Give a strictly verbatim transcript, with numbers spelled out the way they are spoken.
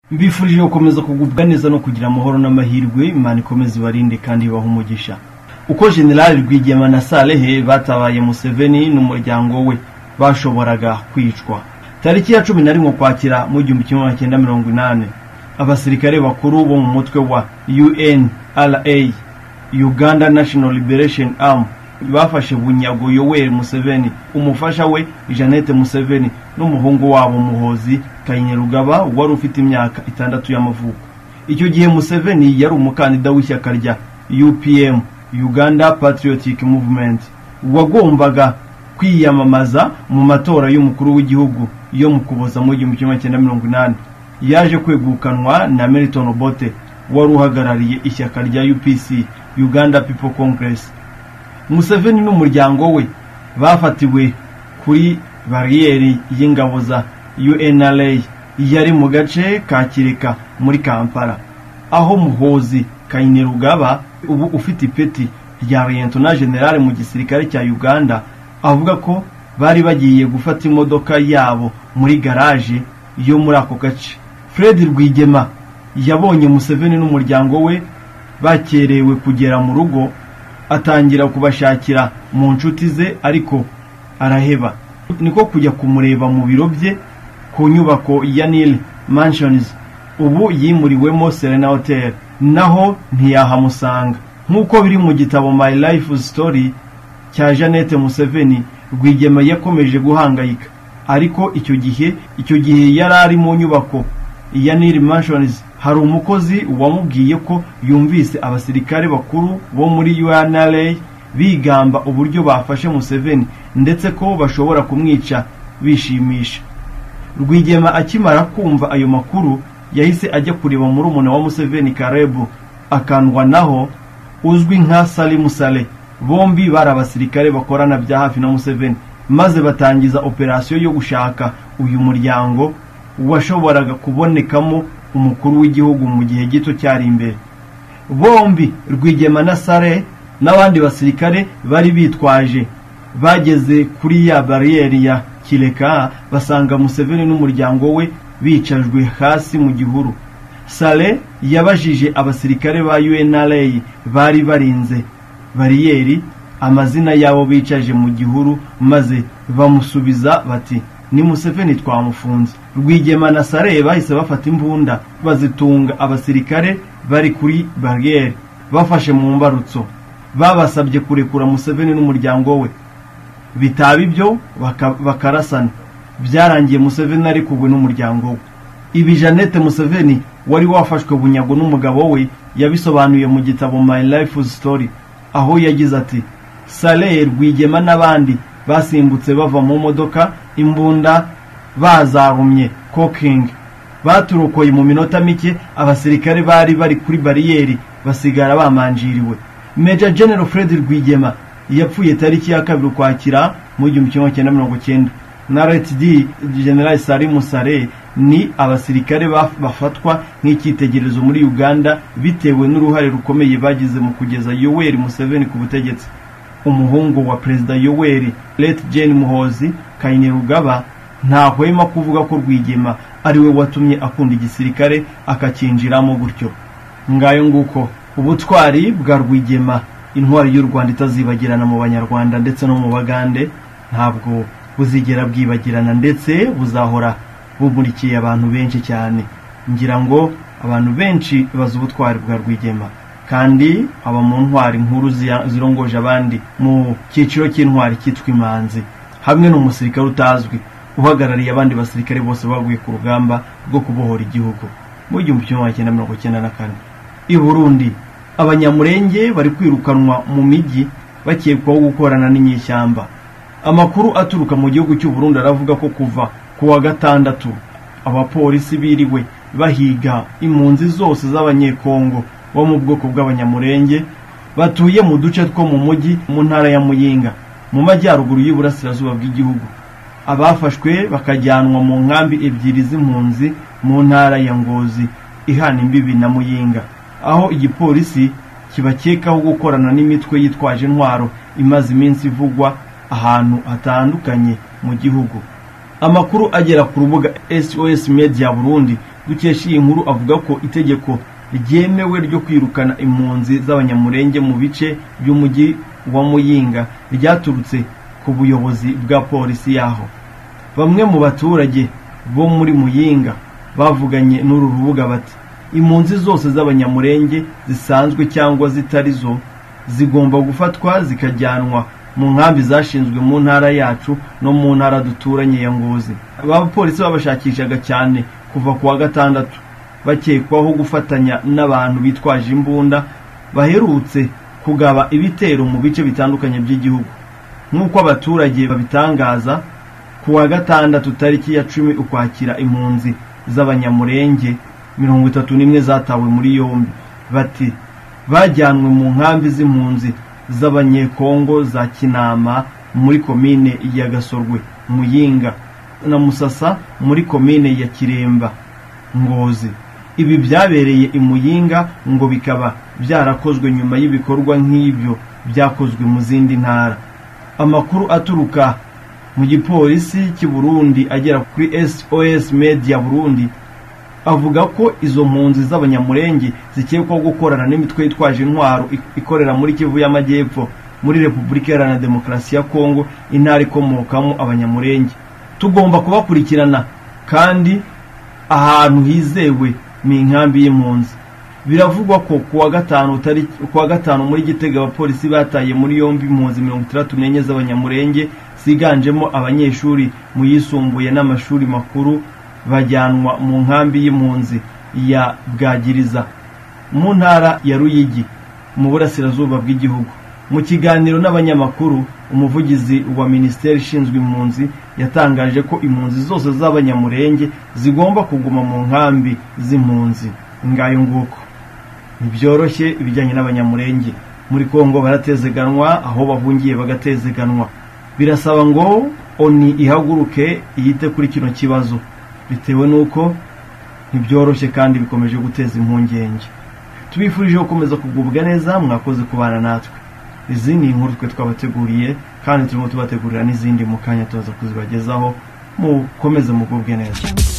mbifurije gukomeza kugubwa neza no kugira amahoro n'amahirwe. Imana ikomeze ibarinde kandi ibahe umugisha. Uko General Rwigema na Salehe batabaye Museveni n'umuryango we bashoboraga kwicwa tariki ya cumi na rimwe Ukwakira mu gihumbi kimwe magana cyenda mirongo inani, abasirikare bakuru bo mu mutwe wa U N R A Uganda National Liberation Army bafashe bunyago Yoweri Museveni, umufasha we Jeannette Museveni n'umuhungu wabo Muhozi Kainerugaba wari ufite imyaka itandatu y'amavuko. Icyo gihe Museveni yari umukandida w'ishyaka rya U P M Uganda Patriotic Movement wagombaga kwiyamamaza mu matora y'umukuru w'igihugu yo mu Kuboza mu gihumbi kimwe magana cyenda mirongo inani. Yaje kwegukanwa na Milton Obote wari uhagarariye ishyaka rya U P C Uganda People Congress. Museveni n'umuryango we bafatiwe kuri bariyeri y'ingabo za U N R A yari mu gace ka Kireka muri Kampala, aho Muhozi Kainerugaba ubu ufite ipeti rya Lieutenant General mu gisirikare cya Uganda avuga ko bari bagiye gufata imodoka yabo muri garage yo muri ako gace. Fred Rwigema yabonye Museveni n'umuryango we bakerewe kugera mu rugo, atangira kubashakira mu nshuti ze ariko araheba. Niko kujya kumureba mu biro bye ku nyubako ya Nile Mansions ubu yimuriwemo Serena Hotel, naho ntiyahamusanga. Nkuko biri mu gitabo My Life Story cya Jeannette Museveni, Rwigema yakomeje guhangayika, ariko icyo gihe icyo gihe yari ari mu nyubako ya Nile Mansions. Hari umukozi wamubwiye ko yumvise abasirikare bakuru bo muri U N R A bigamba uburyo bafashe Museveni ndetse ko bashobora kumwica bishimisha. Rwigema akimara kumva ayo makuru yahise ajya kureba murumuna wa Museveni Karebu akandwa naho uzwi nka Salim Saleh. Bombi bari abasirikare bakorana bya hafi na Museveni, maze batangiza operasiyo yo gushaka uyu muryango washoboraga kubonekamo umukuru w'igihugu mu gihe gito cyari imbere. Bombi Rwigema na Saleh n'abandi basirikare bari bitwaje bageze kuri ya bariyeri ya Kireka, basanga Museveni n'umuryango we bicajwe hasi mu gihuru. Saleh yabajije abasirikare ba U N R A bari barinze bariyeri amazina yabo bicaje mu gihuru, maze bamusubiza bati ni Museveni twamufunze. Rwigema na Saleh bahise bafata imbunda bazitunga abasirikare bari kuri bariyeri bafashe mu mbarutso. Babasabye kurekura Museveni n'umuryango we, bitaba ibyo bakarasana. Byarangiye Museveni ari kugwe n'umuryango we. Ibi Jeannette Museveni wari wafashwe bunyago n'umugabo we yabisobanuye mu gitabo My Life Story, aho yagize ati Saleh, Rwigema n'abandi basimbutse bava mu modoka, imbunda bazarumye cooking, baturokoye mu minota mike. Abasirikare bari bari kuri bariyeri basigara bamanjiriwe. Major General Fred Rwigema yapfuye tariki ya kabiri Ukwakira mu gihumbi kimwe magana cyenda mirongo cyenda. Na Lieutenant General Salim Saleh ni abasirikare bafatwa nk'icyitegererezo muri Uganda bitewe n'uruhare rukomeye bagize mu kugeza Yoweri Museveni ku butegetsi. Umuhungu wa Perezida Yoweri, Lieutenant Muhozi Kainerugaba, ntahwema kuvuga ko Rwigema ari we watumye akunda igisirikare akakinjiramo gutyo. Ngayo nguko ubutwari bwa Rwigema, intwari y'u Rwanda itazibagirana mu Banyarwanda ndetse no mu Bagande. Ntabwo buzigera bwibagirana ndetse buzahora bumurikiye abantu benshi cyane. Ngira ngo abantu benshi bazi ubutwari bwa Rwigema, kandi aba mu ntwari nkuru zirongoje abandi mu cyiciro cy'intwari cyitwa imanzi, hamwe n'umusirikare utazwi uhagarariye abandi basirikare bose baguye ku rugamba rwo kubohora igihugu mu gihumbi kimwe magana cyenda mirongo cyenda na kane. I Burundi abanyamurenge bari kwirukanwa mu migi bakekwaho gukorana n'inyeshyamba. Amakuru aturuka mu gihugu cy'u Burundi aravuga ko kuva ku wa gatandatu abapolisi biriwe bahiga impunzi zose z'abanyekongo bo mu bwoko bw'abanyamurenge batuye mu duce two mu mujyi mu ntara ya Muyinga mu majyaruguru y'uburasirazuba bw'igihugu. Abafashwe bakajyanwa mu nkambi ebyiri z'impunzi mu ntara ya Ngozi ihana imbibi na Muyinga, aho igipolisi kibakekaho gukorana n'imitwe yitwaje intwaro imaze iminsi ivugwa ahantu hatandukanye mu gihugu. Amakuru agera ku rubuga S O S Media Burundi dukesha iyi nkuru avuga ko itegeko ryemewe ryo kwirukana impunzi z'abanyamurenge mu bice by'umujyi wa Muyinga ryaturutse ku buyobozi bwa polisi yaho. Bamwe mu baturage bo muri Muyinga bavuganye n'uru rubuga bati impunzi zose z'abanyamurenge zisanzwe cyangwa zitari zo zigomba gufatwa zikajyanwa mu nkambi zashinzwe mu ntara yacu no mu ntara duturanye ya Ngozi. Abapolisi babashakishaga cyane kuva kuwa gatandatu bakekwaho gufatanya n'abantu bitwaje imbunda baherutse kugaba ibitero mu bice bitandukanye by'igihugu. Nk'uko abaturage babitangaza, kuwa gatandatu tariki ya cumi ukwakira impunzi z'abanyamurenge mirongo itatu n'imwe zatawe muri yombi. Bati bajyanwe mu nkambi z'impunzi z'abanyekongo za Kinama muri komine ya Gasorwe, Muyinga na Musasa muri komine ya Kiremba, Ngozi. Ibi byabereye i Muyinga ngo bikaba byarakozwe nyuma y'ibikorwa nk'ibyo byakozwe mu zindi ntara. Amakuru aturuka mu gipolisi cy'i Burundi agera kuri S O S Media Burundi avuga ko izo mpunzi z'abanyamurenge zikekwaho gukorana n'imitwe yitwaje intwaro ikorera muri Kivu y'Amajyepfo muri Repubulika Iharanira Demokarasi ya Kongo, intara ikomokamo abanyamurenge. Tugomba kubakurikirana kandi ahantu hizewe ni inkambi y'impunzi. Biravugwa ko kuwa gatanu tariki kuwa gatanu muri Gitega abapolisi bataye muri yombi impunzi mirongo itandatu n'enye z'abanyamurenge ziganjemo abanyeshuri mu yisumbuye n'amashuri makuru bajyanwa mu nkambi y'impunzi ya Bwagiriza mu ntara ya Ruyigi mu burasirazuba bw'igihugu. Mu kiganiro n'abanyamakuru, umuvugizi wa Minisiteri ishinzwe impunzi yatangaje ko impunzi zose z'abanyamurenge zigomba kuguma mu nkambi z'impunzi. Ngayo nguko nibyoroshye ibijyanye n'abanyamurenge muri Kongo baratezeganwa, aho bahungiye bagatezeganwa. Birasaba ngo oni ihaguruke yite kuri kino kibazo bitewe nuko nibyoroshye kandi bikomeje guteza impungenge. Tubifurije gukomeza kugubwa neza, mwakoze kubana natwe. Izi ni inkuru twe twabateguriye kandi turimo tubategurira n'izindi mu kanya tuza kuzibagezaho. Mukomeze mugubwe neza.